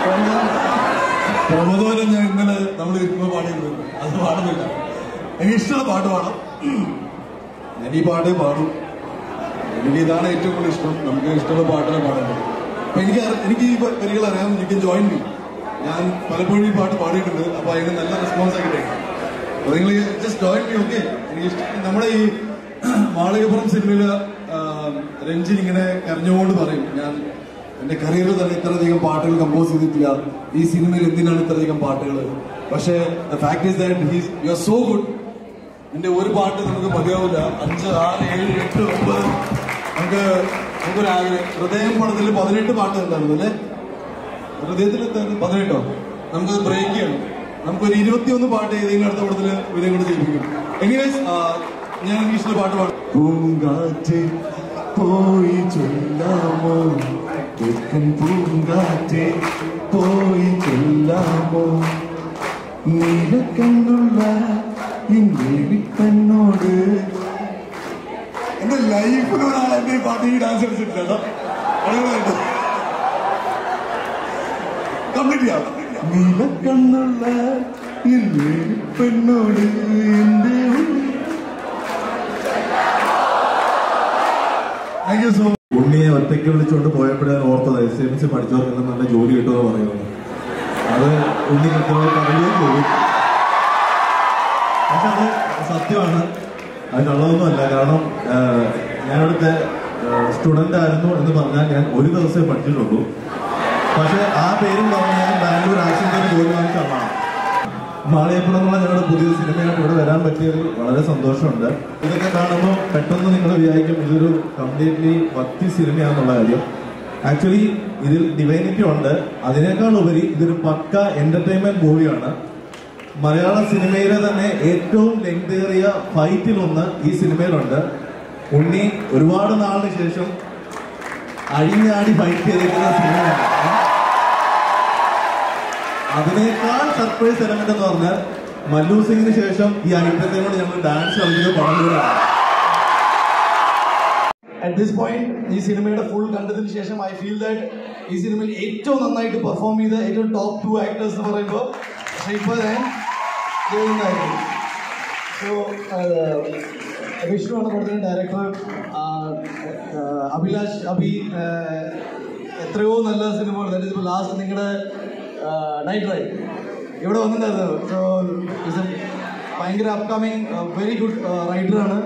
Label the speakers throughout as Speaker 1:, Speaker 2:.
Speaker 1: പ്രബോധനം ഞാൻ ഇന്നലെ നമ്മൾ ഇരിക്കുമ്പോൾ പാടിയിരുന്നു, അത് പാടുന്നില്ല. എനിക്ക് ഇഷ്ടമുള്ള പാട്ട് പാടാം. ഞാൻ ഈ പാട്ടേ പാടും. എനിക്ക് ഇതാണ് ഏറ്റവും കൂടുതൽ ഇഷ്ടം. നമുക്ക് ഇഷ്ടമുള്ള പാട്ടിനെ പാടുന്നത്. അപ്പൊ എനിക്ക് ഈ വരികൾ അറിയാം. എനിക്ക് ജോയിൻ മീ. ഞാൻ പലപ്പോഴും ഈ പാട്ട് പാടിയിട്ടുണ്ട്. അപ്പൊ അതിന് നല്ല റെസ്പോൺസ് ആക്കിയിട്ടേ. അപ്പൊ നിങ്ങൾ ജസ്റ്റ് ജോയിൻ മീ. ഓക്കെ. എനിക്ക് ഇഷ്ടം. നമ്മുടെ ഈ മാളികപ്പുറം സിനിമയില് രഞ്ജിൻ ഇങ്ങനെ കരഞ്ഞുകൊണ്ട് പറയും, ഞാൻ എന്റെ കരിയറിൽ തന്നെ ഇത്രയധികം പാട്ടുകൾ കമ്പോസ് ചെയ്തിട്ടില്ല, ഈ സിനിമയിൽ എന്തിനാണ് ഇത്രയധികം പാട്ടുകൾ. പക്ഷേ fact is that you are so good. എന്റെ ഒരു പാട്ട് നമുക്ക് മതിയാവില്ല. 5, 6, 7, 8, 9 നമുക്കൊരാഗ്രഹം. ഹൃദയം പടത്തിൽ 18 പാട്ട് ഉണ്ടായിരുന്നു അല്ലേ? ഹൃദയത്തിൽ 18. നമുക്കത് ബ്രേക്ക് ചെയ്യണം. നമുക്കൊരു 21 പാട്ട് ഏതെങ്കിലും അടുത്ത പടത്തിൽ ഇവരെയും കൂടെ ചെയ്യിപ്പിക്കും. എനിവേസ് ഞാൻ ഇംഗ്ലീഷിലെ പാട്ട് പാടും. പൂങ്കാറ്റ് പോയി ചൊല്ലാമോ, പൂങ്കാറ്റ് പോയി ചൊല്ലാമോ, നീലക്കണ്ണുള്ള എന്നോട്. എന്റെ ലൈഫിനോടാണ് എന്റെ ഈ പാട്ട് ഈ ഡാൻസ് കളിച്ചിട്ടില്ല. കംപ്ലീറ്റ് ചെയ്യാം. നീലക്കണ്ണുള്ള എന്നോട് എന്റെ. Thank you so much. ഉണ്ണിയെ ഒറ്റയ്ക്ക് വിളിച്ചുകൊണ്ട് പോയപ്പോഴാണ് ഓർത്തത് SCMS പഠിച്ചവർക്കെല്ലാം നല്ല ജോലി കിട്ടുമെന്ന് പറയുന്നത്. അത് ഉണ്ണി കൃത്യമായി പറയുകയും ചെയ്തു. പക്ഷെ അത് സത്യമാണ്, അതിനുള്ളതൊന്നുമല്ല. കാരണം ഞാനിവിടുത്തെ സ്റ്റുഡൻ്റ് ആയിരുന്നു എന്ന് പറഞ്ഞാൽ ഞാൻ ഒരു ദിവസമേ പഠിച്ചിട്ടുള്ളൂ. പക്ഷെ ആ പേരും പറഞ്ഞ് ഞാൻ ബാംഗ്ലൂർ ആക്സിഡന്റിന് ജോലി വാങ്ങിച്ച ആളാണ്. മാളികപ്പുറം എന്നുള്ള ഞങ്ങളുടെ പുതിയ സിനിമയായിട്ട് ഇവിടെ വരാൻ പറ്റിയതിൽ വളരെ സന്തോഷമുണ്ട്. ഇതൊക്കെ കാണുമ്പോൾ പെട്ടെന്ന് നിങ്ങൾ വിചാരിക്കും ഇതൊരു കംപ്ലീറ്റ്ലി ഭക്തി സിനിമയാണെന്നുള്ള കാര്യം. ആക്ച്വലി ഇതിൽ ഡിവൈനിറ്റി ഉണ്ട്. അതിനേക്കാൾ ഉപരി ഇതൊരു പക്ക എന്റർടൈൻമെന്റ് മൂവിയാണ്. മലയാള സിനിമയിലെ തന്നെ ഏറ്റവും ലെങ്തേറിയ ഫൈറ്റിലൊന്ന് ഈ സിനിമയിലുണ്ട്. ഉണ്ണി ഒരുപാട് നാളിന് ശേഷം അഴിഞ്ഞാടി ഫൈറ്റ് ചെയ്തിരിക്കുന്ന സിനിമയാണ്. അതിനേക്കാൾ സർപ്രൈസ് എലമെന്റ് എന്ന് പറഞ്ഞാൽ മല്ലു സിംഗിന് ശേഷം ഈ ഐറ്റത്തിനോട് ഞങ്ങൾ ഡാൻസ് കളിക്കുന്ന പടങ്ങളാണ്. അറ്റ് ദിസ് പോയിന്റ് ഈ സിനിമയുടെ ഫുൾ കണ്ടതിന് ശേഷം ഐ ഫീൽ ദാറ്റ് ഈ സിനിമയിൽ ഏറ്റവും നന്നായിട്ട് പെർഫോം ചെയ്ത ഏറ്റവും ടോപ്പ് 2 ആക്ടേഴ്സ് എന്ന് പറയുമ്പോൾ ശ്രീപദ് ആൻഡ് ജയനായിരുന്നു. സോ വിഷ്ണുവാണ് പടത്തിന്റെ ഡയറക്ടർ. അഭിലാഷ് എത്രയോ നല്ല സിനിമകൾ. ദാറ്റ് ലാസ്റ്റ് നിങ്ങളുടെ നൈറ്റ് റൈഡ് ഇവിടെ വന്നിട്ടുണ്ടായിരുന്നു. സോ ഇസ് എ ഭയങ്കര അപ്കമിങ് വെരി ഗുഡ് റൈറ്ററാണ്.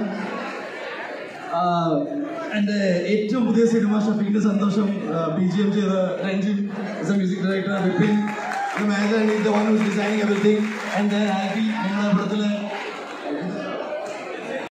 Speaker 1: എൻ്റെ ഏറ്റവും പുതിയ സിനിമ ഷഫീഖിന്റെ സന്തോഷം BGM ചെയ്ത Ranjin is a music director. Vipin the manager and he's the one who's designing everything, and then Alphy